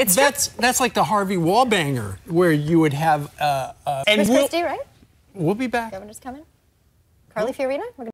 that's like the Harvey Wallbanger, where you would have. Chris Christie, right? We'll be back. Governor's coming. Carly Fiorina.